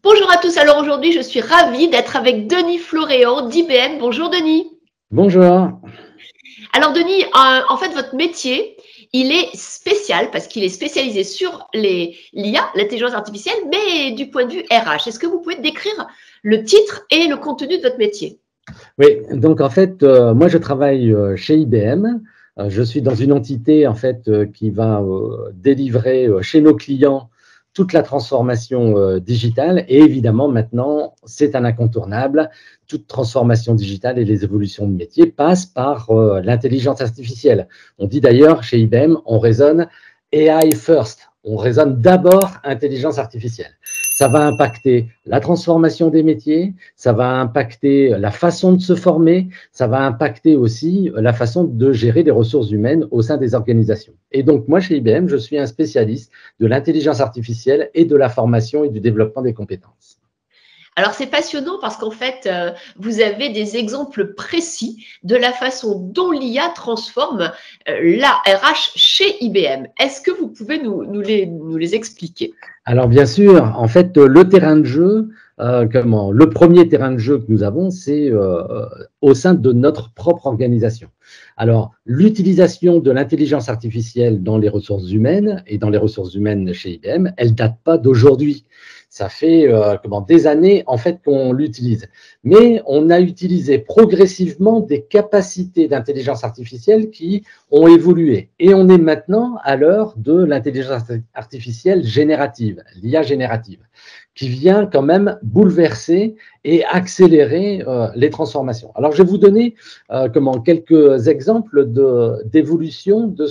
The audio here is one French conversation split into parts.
Bonjour à tous, alors aujourd'hui je suis ravie d'être avec Denis Floréan d'IBM. Bonjour Denis. Bonjour. Alors Denis, en fait votre métier, il est spécial parce qu'il est spécialisé sur l'IA, l'intelligence artificielle, mais du point de vue RH. Est-ce que vous pouvez décrire le titre et le contenu de votre métier? Oui, donc en fait, moi je travaille chez IBM. Je suis dans une entité en fait qui va délivrer chez nos clients toute la transformation digitale. Et évidemment, maintenant, c'est un incontournable. Toute transformation digitale et les évolutions de métier passent par l'intelligence artificielle. On dit d'ailleurs chez IBM, on raisonne AI first. On raisonne d'abord intelligence artificielle. Ça va impacter la transformation des métiers, ça va impacter la façon de se former, ça va impacter aussi la façon de gérer les ressources humaines au sein des organisations. Et donc, moi, chez IBM, je suis un spécialiste de l'intelligence artificielle et de la formation et du développement des compétences. Alors c'est passionnant parce qu'en fait, vous avez des exemples précis de la façon dont l'IA transforme la RH chez IBM. Est-ce que vous pouvez nous les expliquer? Alors, bien sûr, en fait, le terrain de jeu, le premier terrain de jeu que nous avons, c'est au sein de notre propre organisation. Alors, l'utilisation de l'intelligence artificielle dans les ressources humaines et dans les ressources humaines chez IBM, elle ne date pas d'aujourd'hui. Ça fait des années en fait qu'on l'utilise. Mais on a utilisé progressivement des capacités d'intelligence artificielle qui ont évolué. Et on est maintenant à l'heure de l'intelligence artificielle générative, l'IA générative, qui vient quand même bouleverser et accélérer les transformations. Alors, je vais vous donner quelques exemples d'évolution de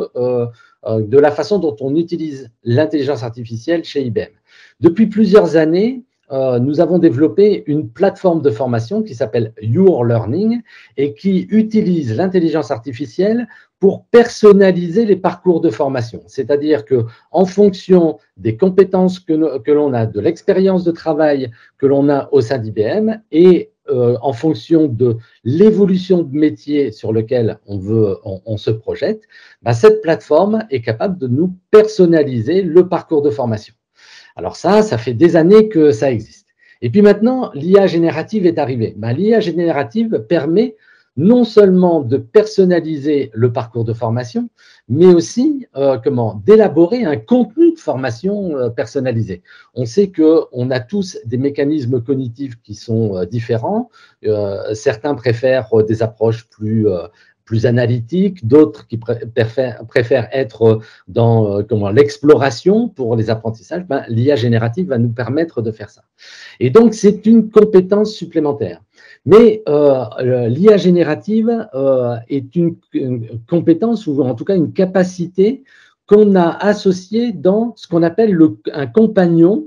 de la façon dont on utilise l'intelligence artificielle chez IBM. Depuis plusieurs années, nous avons développé une plateforme de formation qui s'appelle Your Learning et qui utilise l'intelligence artificielle pour personnaliser les parcours de formation. C'est-à-dire qu'en fonction des compétences que l'on a, de l'expérience de travail que l'on a au sein d'IBM et en fonction de l'évolution de métier sur lequel on se projette, cette plateforme est capable de nous personnaliser le parcours de formation. Alors ça fait des années que ça existe. Et puis maintenant, l'IA générative est arrivée. L'IA générative permet non seulement de personnaliser le parcours de formation, mais aussi d'élaborer un contenu de formation personnalisé. On sait qu'on a tous des mécanismes cognitifs qui sont différents. Certains préfèrent des approches plus analytiques, d'autres qui préfèrent être dans l'exploration pour les apprentissages. L'IA générative va nous permettre de faire ça. Et donc, c'est une compétence supplémentaire. Mais l'IA générative est une compétence ou en tout cas une capacité qu'on a associée dans ce qu'on appelle un compagnon,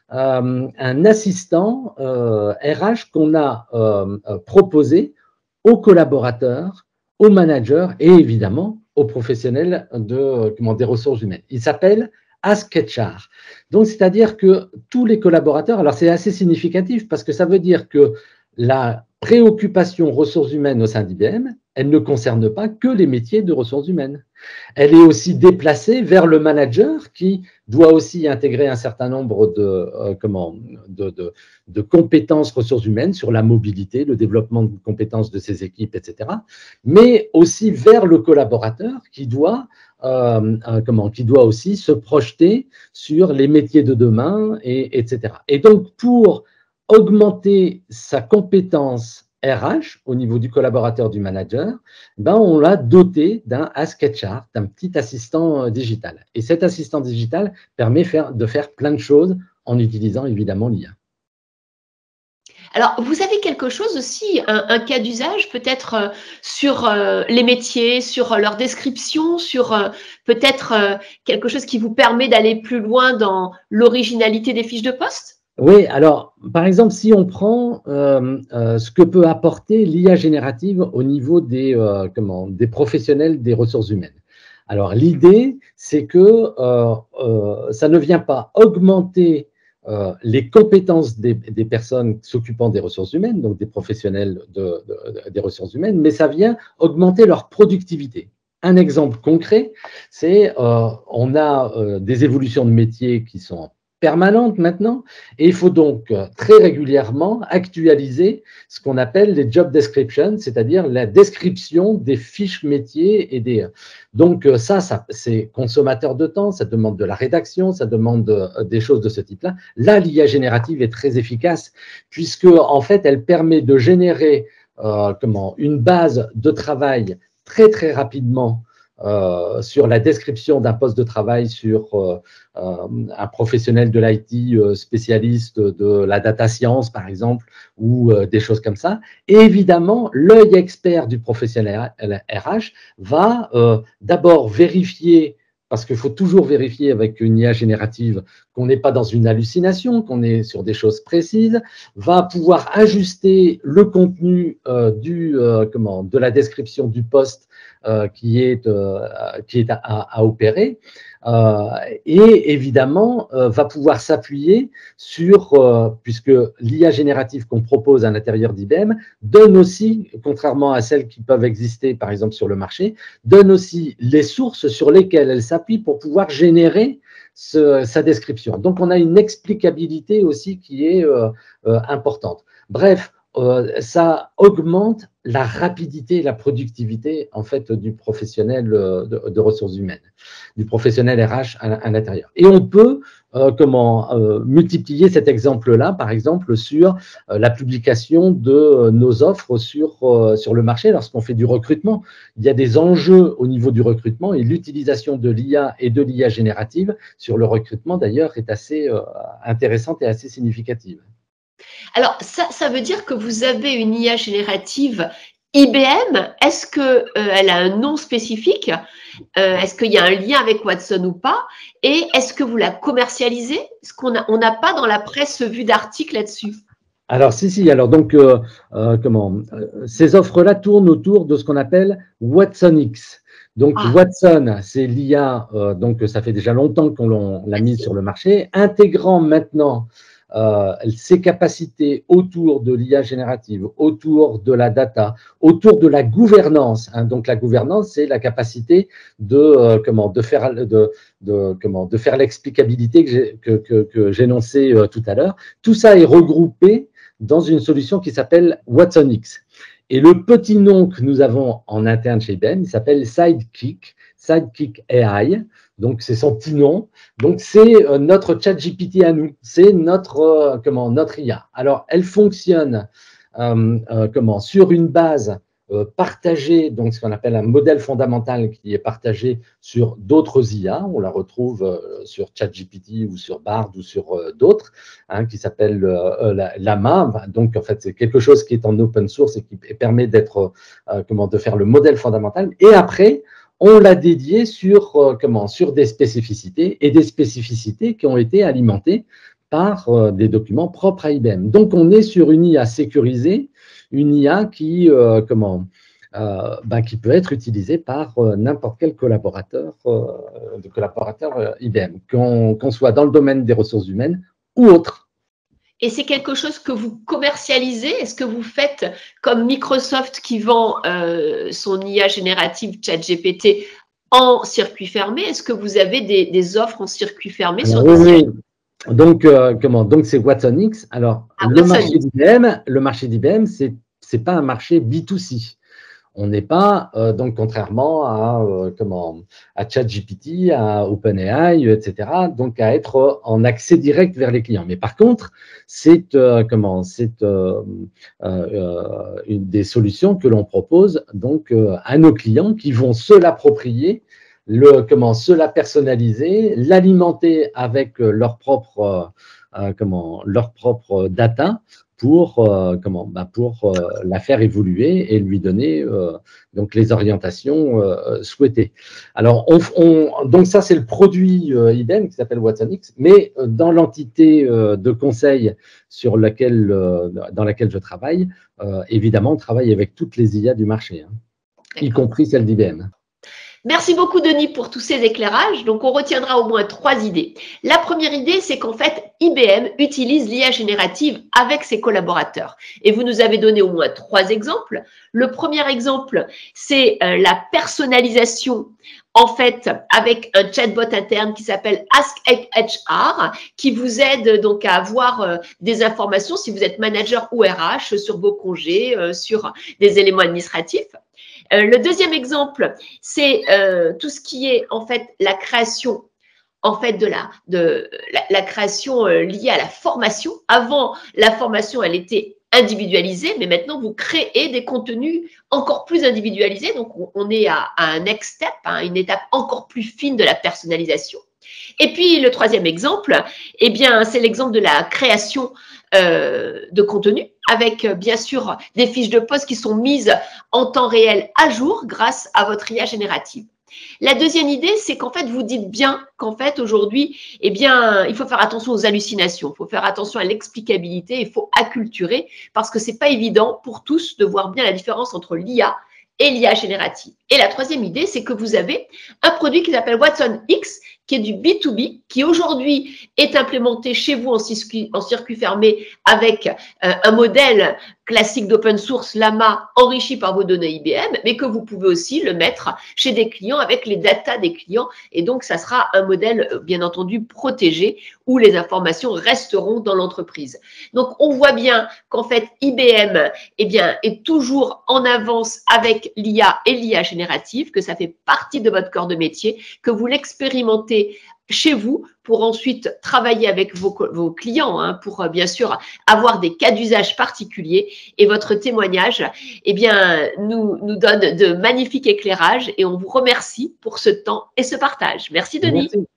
un assistant RH qu'on a proposé aux collaborateurs, aux managers et évidemment aux professionnels des ressources humaines. Il s'appelle AskHR. Donc, c'est-à-dire que tous les collaborateurs, alors c'est assez significatif parce que ça veut dire que la préoccupation ressources humaines au sein d'IBM, elle ne concerne pas que les métiers de ressources humaines. Elle est aussi déplacée vers le manager qui doit aussi intégrer un certain nombre de compétences ressources humaines sur la mobilité, le développement de compétences de ses équipes, etc. Mais aussi vers le collaborateur qui doit aussi se projeter sur les métiers de demain, etc. Et donc, pour augmenter sa compétence RH au niveau du collaborateur, du manager, on l'a doté d'un AskHR, d'un petit assistant digital. Et cet assistant digital permet de faire plein de choses en utilisant évidemment l'IA. Alors, vous avez quelque chose aussi, un cas d'usage peut-être sur les métiers, sur leur description, sur peut-être quelque chose qui vous permet d'aller plus loin dans l'originalité des fiches de poste? Oui, alors, par exemple, si on prend ce que peut apporter l'IA générative au niveau des professionnels des ressources humaines. Alors, l'idée, c'est que ça ne vient pas augmenter les compétences des personnes s'occupant des ressources humaines, donc des professionnels des ressources humaines, mais ça vient augmenter leur productivité. Un exemple concret, c'est on a des évolutions de métiers qui sont permanente maintenant, et il faut donc très régulièrement actualiser ce qu'on appelle les job descriptions, c'est-à-dire la description des fiches métiers et des… Donc ça c'est consommateur de temps, ça demande de la rédaction, ça demande des choses de ce type-là. Là, l'IA générative est très efficace puisque en fait, elle permet de générer une base de travail très très rapidement sur la description d'un poste de travail sur un professionnel de l'IT spécialiste de la data science, par exemple, ou des choses comme ça. Et évidemment, l'œil expert du professionnel RH va d'abord vérifier, parce qu'il faut toujours vérifier avec une IA générative qu'on n'est pas dans une hallucination, qu'on est sur des choses précises, va pouvoir ajuster le contenu de la description du poste qui est à opérer et évidemment va pouvoir s'appuyer sur, puisque l'IA générative qu'on propose à l'intérieur d'IBM donne aussi, contrairement à celles qui peuvent exister par exemple sur le marché, donne aussi les sources sur lesquelles elle s'appuie pour pouvoir générer sa description. Donc on a une explicabilité aussi qui est importante. Bref, ça augmente la rapidité et la productivité en fait du professionnel de ressources humaines, du professionnel RH à l'intérieur. Et on peut multiplier cet exemple-là, par exemple, sur la publication de nos offres sur le marché lorsqu'on fait du recrutement. Il y a des enjeux au niveau du recrutement et l'utilisation de l'IA et de l'IA générative sur le recrutement, d'ailleurs, est assez intéressante et assez significative. Alors, ça veut dire que vous avez une IA générative IBM. Est-ce qu'elle a un nom spécifique? Est-ce qu'il y a un lien avec Watson ou pas? Et est-ce que vous la commercialisez? Est-ce qu'on n'a pas dans la presse vu d'articles là-dessus? Alors, si. Alors, donc, ces offres-là tournent autour de ce qu'on appelle Watson X. Donc, Watson, c'est l'IA, donc ça fait déjà longtemps qu'on l'a mise sur le marché, intégrant maintenant ses capacités autour de l'IA générative, autour de la data, autour de la gouvernance. Hein. Donc, la gouvernance, c'est la capacité de faire l'explicabilité que j'énonçais tout à l'heure. Tout ça est regroupé dans une solution qui s'appelle Watson X. Et le petit nom que nous avons en interne chez IBM, il s'appelle Sidekick AI. Donc, c'est son petit nom. Donc, c'est notre ChatGPT à nous. C'est notre IA. Alors, elle fonctionne sur une base partagée, donc ce qu'on appelle un modèle fondamental qui est partagé sur d'autres IA. On la retrouve sur ChatGPT ou sur Bard ou sur d'autres, hein, qui s'appelle Llama. Donc, en fait, c'est quelque chose qui est en open source et qui permet de faire le modèle fondamental. Et après, on l'a dédié sur des spécificités et des spécificités qui ont été alimentées par des documents propres à IBM. Donc, on est sur une IA sécurisée, une IA qui peut être utilisée par n'importe quel collaborateur IBM, qu'on soit dans le domaine des ressources humaines ou autre. Et c'est quelque chose que vous commercialisez? Est-ce que vous faites comme Microsoft qui vend son IA générative ChatGPT en circuit fermé? Est-ce que vous avez des offres en circuit fermé? Oui. Donc, c'est Watson X. Alors, le marché d'IBM, c'est pas un marché B2C. On n'est pas, donc contrairement à ChatGPT, à OpenAI, etc., donc à être en accès direct vers les clients. Mais par contre, c'est une des solutions que l'on propose donc à nos clients qui vont se l'approprier, se la personnaliser, l'alimenter avec leur propre data pour la faire évoluer et lui donner donc les orientations souhaitées. Alors, donc ça, c'est le produit IBM qui s'appelle Watson X, mais dans l'entité de conseil dans laquelle je travaille, évidemment, on travaille avec toutes les IA du marché, hein, y compris celle d'IBM. Merci beaucoup, Denis, pour tous ces éclairages. Donc, on retiendra au moins 3 idées. La première idée, c'est qu'en fait, IBM utilise l'IA générative avec ses collaborateurs. Et vous nous avez donné au moins 3 exemples. Le premier exemple, c'est la personnalisation, en fait, avec un chatbot interne qui s'appelle Ask HR, qui vous aide donc à avoir des informations si vous êtes manager ou RH sur vos congés, sur des éléments administratifs. Le deuxième exemple, c'est tout ce qui est en fait la création en fait de la création liée à la formation. Avant, la formation, elle était individualisée, mais maintenant, vous créez des contenus encore plus individualisés. Donc, on est à un next step, à une étape encore plus fine de la personnalisation. Et puis, le troisième exemple, eh bien, c'est l'exemple de la création de contenu avec, bien sûr, des fiches de poste qui sont mises en temps réel à jour grâce à votre IA générative. La deuxième idée, c'est qu'en fait, vous dites bien qu'en fait, aujourd'hui, eh bien, il faut faire attention aux hallucinations, il faut faire attention à l'explicabilité, il faut acculturer parce que c'est pas évident pour tous de voir bien la différence entre l'IA et l'IA générative. Et la troisième idée, c'est que vous avez un produit qui s'appelle Watson X, qui est du B2B, qui aujourd'hui est implémenté chez vous en circuit fermé avec un modèle classique d'open source Llama enrichi par vos données IBM, mais que vous pouvez aussi le mettre chez des clients avec les datas des clients. Et donc, ça sera un modèle, bien entendu, protégé où les informations resteront dans l'entreprise. Donc, on voit bien qu'en fait, IBM eh bien, est toujours en avance avec l'IA et l'IA générative, que ça fait partie de votre corps de métier, que vous l'expérimentez chez vous pour ensuite travailler avec vos clients, hein, pour bien sûr avoir des cas d'usage particuliers. Et votre témoignage eh bien, nous donne de magnifiques éclairages et on vous remercie pour ce temps et ce partage. Merci, Denis. Merci.